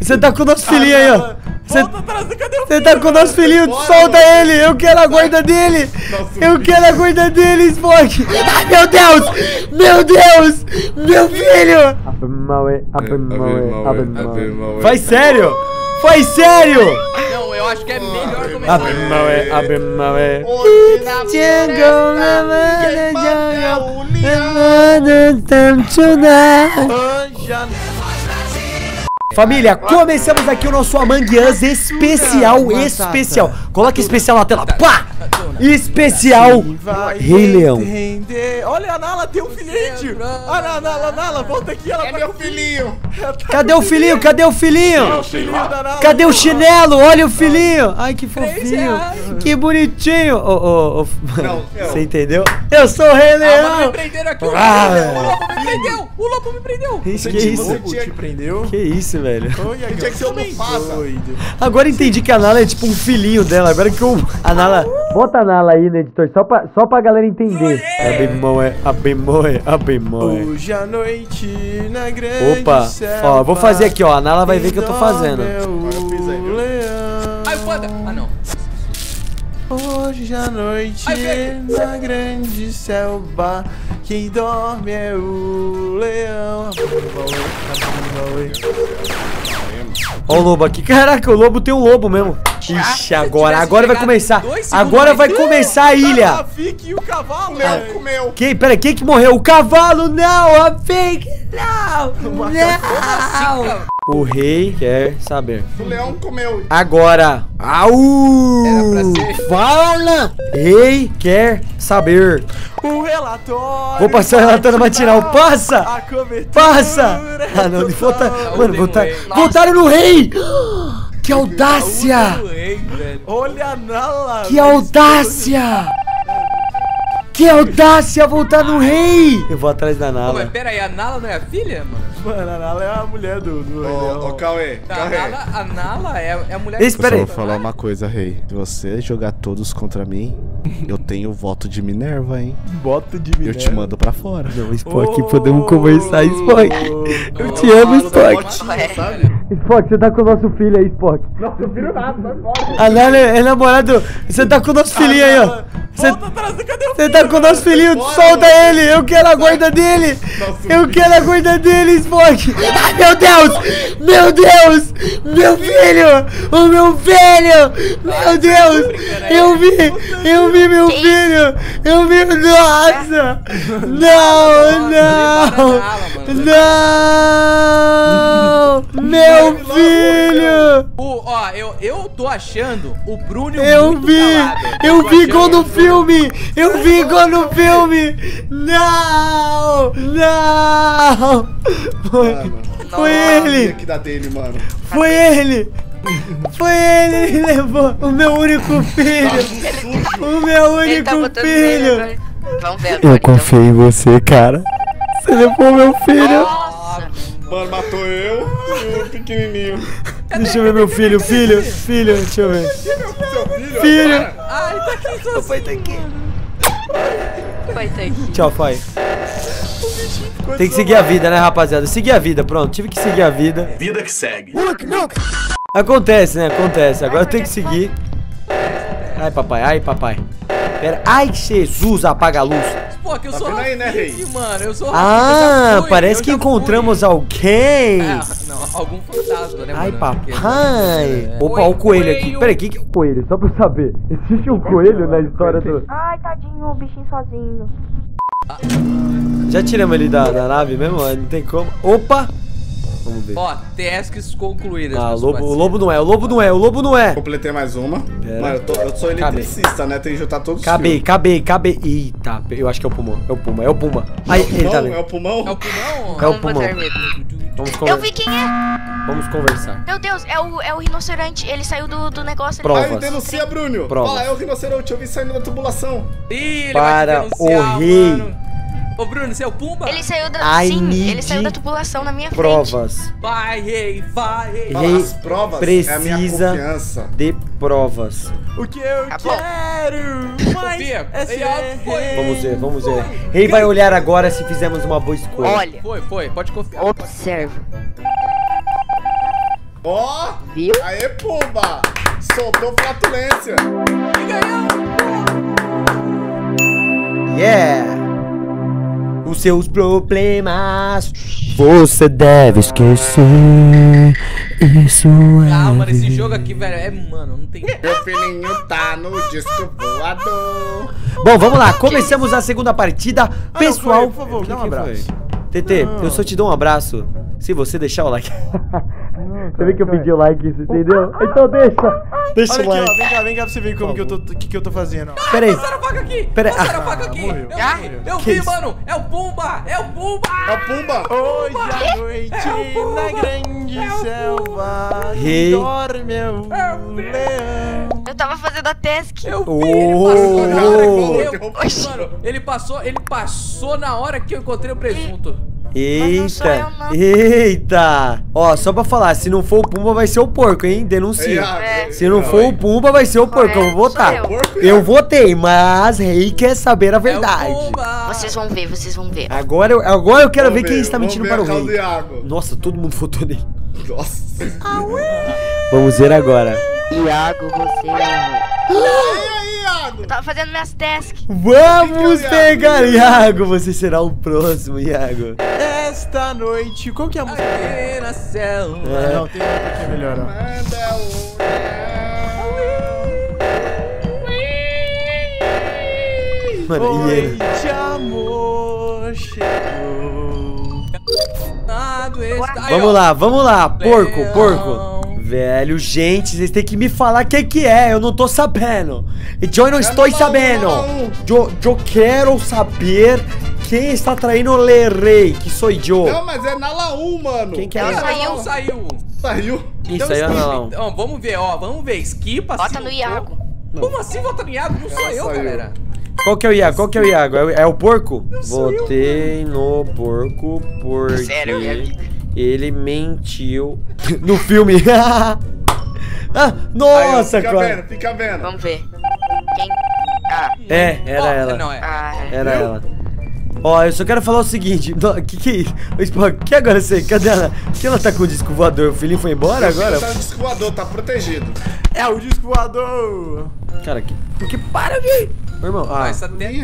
Você tá com o nosso filhinho aí, ó. Volta atrás, cadê o Você tá com o nosso filhinho, solta ele! Eu quero a guarda dele! Eu quero a guarda dele, Spock! Ai, meu Deus! Meu Deus! Meu filho! Faz sério! Faz sério! Não, eu acho que é melhor começar. Família, começamos aqui o nosso Among Us especial, Coloca especial na tela, pá! Especial Rei Leão. Olha, a Nala tem um filhote. Nala, volta aqui, ela tá meu filhinho. Cadê o filhinho? Cadê o filhinho? Cadê o chinelo? Olha o filhinho. Ai, que fofinho. Que bonitinho. Você entendeu? Eu sou o Rei Leão. Me prenderam aqui, o lobo me prendeu. Que isso? Te prendeu? Que isso, velho? Tinha que ser o Mufasa. Agora entendi que a Nala é tipo um filhinho dela. Agora que a Nala... Bota a Nala aí no editor, só pra galera entender. Hoje à noite na grande Opa, ó, vou fazer aqui, ó. A Nala vai ver o que eu tô fazendo. Ai, foda. Ah, não. Hoje à noite na grande selva, quem dorme é o leão. Ó o lobo aqui. Caraca, o lobo tem um lobo mesmo. Ixi, agora vai começar. Agora vai começar a ilha. A Vicky e o cavalo. O leão comeu. Pera, quem que morreu? O cavalo, não. A Vicky, não. O rei quer saber. O leão comeu. Agora. Au! Era pra ser. Fala! Rei quer saber. O relatório. Vou passar o relatório matinal. Passa! A cobertura. Passa! Ah, não, voltaram no rei! Que audácia! Olha a Nala. Que audácia! Que audácia voltar no rei! Eu vou atrás da Nala. Mas pera aí, a Nala não é a filha, mano? Mano, a Nala é a mulher do Ô, Cauê, A Nala é a mulher Espera aí. Eu só vou falar uma coisa, rei. Se você jogar todos contra mim, eu tenho voto de Minerva, hein? Voto de Minerva. Eu te mando pra fora. Não, Spock, podemos conversar, Spock. Eu te amo, Spock. Spock, você tá com o nosso filho aí, Spock. Não, eu viro nada, vai fora. A Nala é namorado. Você tá com o nosso filhinho aí, ó. Volta atrás, cadê o Você tá com o nosso filhinho, solta ele! Eu quero a guarda dele! Eu quero a guarda dele, Spock! Ai, meu Deus! Meu Deus! Meu filho! O meu filho! Meu Deus! Eu vi meu filho! Eu vi... Nossa! Não! Meu filho! Ó, eu tô achando o Bruno Eu vi igual no filme! Eu vi igual no filme! Não! Foi ele! Que dá dele, mano. Foi ele! Ele levou o meu único filho! O meu único filho! Vamos ver agora. Eu confiei em você, cara. Você levou meu filho. Mano, matou eu e o pequenininho. Deixa eu ver meu filho, deixa eu ver. Filho! Ai, tá aqui, O pai tá aqui. Vai ter aqui. Tchau, pai. Tem que seguir a vida, né, rapaziada? Seguir a vida, pronto. Tive que seguir a vida. Vida que segue. Acontece, né? Acontece. Agora eu tenho que seguir. Ai, papai. Pera. Ai, Jesus, apaga a luz. Pô, que eu sou vendo aí, né, rei? mano. Eu sou parece que encontramos alguém. Não, algum fantasma, né, Ai, mano? papai. Opa, o coelho aqui. Peraí, quem que é o coelho? Só pra eu saber. Existe um coelho na história do... Ai, tadinho, o bichinho sozinho. Já tiramos ele da nave mesmo? Não tem como. Opa! Vamos ver. Ó, tasks concluídas. O lobo não é. Completei mais uma. Pera. Mano, eu sou eletricista, né? Tem que juntar todos os fios. Acabei. Eita, eu acho que é o pulmão. É o Puma. Aí, ele tá vendo. É o pulmão? É o pulmão? É o Vamos pulmão. botar medo. Vamos Eu conversar. vi quem é. Vamos conversar. Meu Deus, é o rinoceronte. Ele saiu do negócio. Provas. Ai, denuncia, Bruno. Provas. Olha lá, é o rinoceronte. Eu vi saindo da tubulação. Ih, ele Para vai te denunciar, o rei. mano. Ô, Bruno, você é o Pumba? Ele saiu da... I Sim, need ele saiu da tubulação na minha frente. Provas. Vai, rei, vai, rei. Fala, as provas é a minha Precisa confiança. de provas. O que eu Tá bom. quero. é Vamos ver. Rei vai olhar agora se fizemos uma boa escolha. Olha, Foi, pode confiar. observa. Ó! Viu? Aê, Pumba! Soltou flatulência. Yeah! Os seus problemas você deve esquecer. Isso é. Ah, mano, esse jogo aqui, velho, mano, não tem. Meu filhinho tá no disco voador. Bom, vamos lá, começamos a segunda partida. Pessoal, por favor, dá um que foi? abraço. TT, eu só te dou um abraço se você deixar o like. Você vê que eu pedi o like, entendeu? Então deixa. Deixa Olha o aqui, like. ó, vem cá pra você ver como que eu tô fazendo. Ó. Pera aí. Passaram a faca aqui! Pera aí. Passaram a faca aqui! morreu. Eu Que vi, isso? mano! É o Pumba! É o Pumba! É o Pumba! Hoje à noite, É o Pumba! na grande É o selva, Rei. dorme o leão. Eu tava fazendo a task. Eu vi! Oh. Ele passou na hora que eu encontrei o presunto. não sou eu, Eita, não. eita. Ó, só pra falar, se não for o Pumba vai ser o porco, hein? Denuncia. É. Se não for o Pumba vai ser o porco, eu vou votar. sou Eu votei, mas Rei quer saber a verdade. É o Pumba! Vocês vão ver, vocês vão ver. Agora eu quero ver quem está mentindo para o Vamos ver Rei. a causa do Iago. Nossa, todo mundo votou nele. Nossa. Vamos ver agora. Iago, você. E aí, Iago? Eu tava fazendo minhas tasks. Vamos Iago? pegar Iago. Você será o próximo, Iago. Esta noite, qual que é a música? Aqui na selva. É. Não, tem outra que é melhor, ó. Manda Mano, hiena. Oi, de amor chegou. Vamos lá. Porco. Velho, gente, vocês têm que me falar o que é. Eu não tô sabendo. E eu não estou sabendo. Eu quero saber quem está traindo o Rei, que sou eu. Não, mas é Nala 1, mano. Quem que é? Ela Ela? saiu. Não saiu. Saiu? Isso aí, não. Então, vamos ver, esquipa. Bota se no não Iago. for. Como assim vota no Iago? Não sou eu, saiu. galera. Qual que é o Iago? É o porco? sou eu, Votei no porco porque Sério, minha amiga. ele mentiu no filme. Ah, Aí, ó, nossa, fica cara. vendo, fica vendo. Vamos ver. Quem? Ah, Era ela. Não, é. Era ela. Ó, eu só quero falar o seguinte. Que é isso? O Spock, que agora você? Cadê ela? Que ela tá com o disco voador? O filhinho foi embora agora? Tá no disco voador, tá protegido. É o disco voador. Cara, que para de... Meu irmão, Ah, essa tem.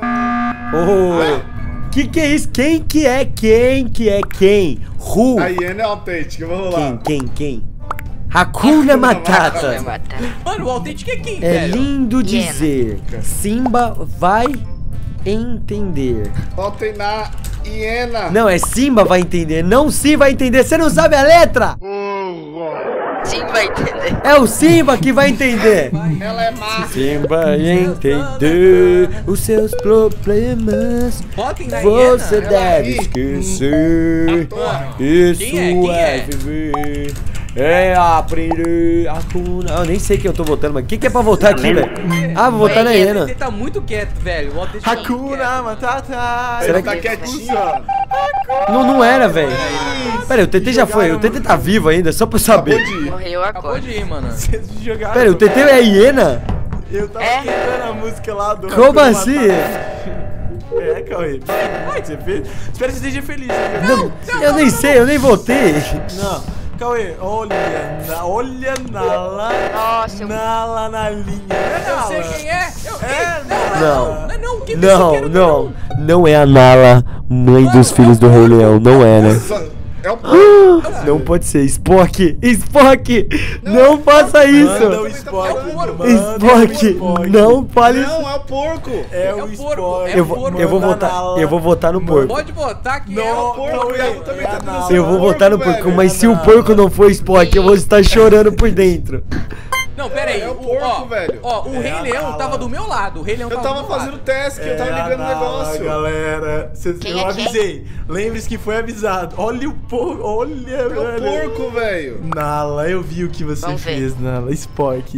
que é isso? Quem que é quem? Who? A hiena é autêntica, vamos lá. Quem? Hakuna Matata. vai matar. Mano, o autêntico é quem, É velho? lindo dizer. Simba vai entender. Votem na hiena. Não, é Simba vai entender. Não Sim vai entender. Você não sabe a letra? Sim, vai entender. É o Simba que vai entender. Ela é má. Simba vai entender os seus problemas. Votem na Você hiena. deve aí. esquecer. Mano, Isso quem é é? viver. É aprender a curar. Eu nem sei quem eu tô votando, mas quem que é pra votar aqui, velho? Ah, vou votar na hiena. Ele tá muito quieto, velho. O autêntico tá muito Hakuna quieto. Matata. Será Ele tá que- quietinho, ó. Não era, velho. Pera aí, o TT já foi. O TT tá vivo ainda, só pra eu saber. Acabou de ir. Morreu Acabou agora. de ir, mano. Vocês jogaram. Pera aí, o TT é hiena? Eu tava É? cantando a música lá do. Como Hakuna assim? Matata. É, Cauê. Você fez? Espero que você esteja feliz. Né? Não, eu nem sei, eu nem votei. Não. Cauê, olha Nala. Nossa, eu... Nala na linha. Eu sei quem é. Não. Que bicho Não é a Nala, mãe dos filhos do Rei Leão. Não é, né? É o porco. Não pode ser. Spock! Não faça Manda o isso! Spock. É o porco. manda o Spock! Não fale isso! Não, é o porco. É É o o Spock. porco, é Eu o vou, porco. eu vou Manda votar. Nala. Eu vou votar no porco. Pode votar que é Não, o porco. porco, Cauê, Iago também tá é a dando Nala. seu Eu vou votar no porco, velho. mas se o porco não for Spock, eu vou estar chorando por dentro. Não, pera aí. É o porco, velho. Ó, o Rei Leão tava do meu lado. O Rei Leão Eu tava tava do meu fazendo lado. task, eu tava ligando o a Nala, negócio. galera. Quem Eu é quem? avisei. Lembre-se que foi avisado. Olha o porco. Olha, É o velho. porco, velho. Nala, eu vi o que você Vamos ver. fez, Nala. Spock.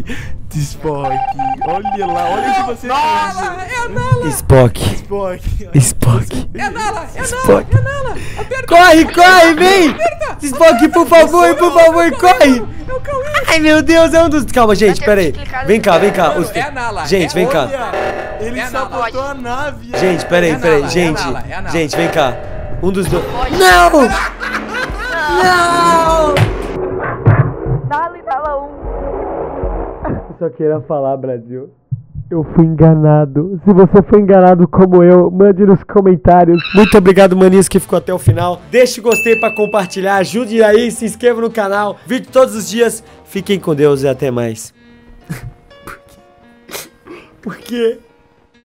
Olha lá, olha o que você Nala, fez. é a Nala. Spock! Spock. Spock! É a Nala, é a Nala, Spock. é a Nala. Aperta. Corre, vem! Spock, por favor, corre! É o Cauê. Ai, meu Deus, é um dos... Calma, gente, pera aí. Vem cá. Mano, é a Nala. Gente, vem cá. Olha, ele É a Nala. sabotou a nave. Gente, pera É aí, a Nala, gente. é a Nala, é a Nala. Gente, vem cá. Um dos dois... Pode. Não! Não! só queria falar, Brasil. Eu fui enganado. Se você foi enganado como eu, mande nos comentários. Muito obrigado, maninhos, que ficou até o final. Deixe o gostei pra compartilhar. Ajude aí, se inscreva no canal. Vídeo todos os dias. Fiquem com Deus e até mais. Por quê?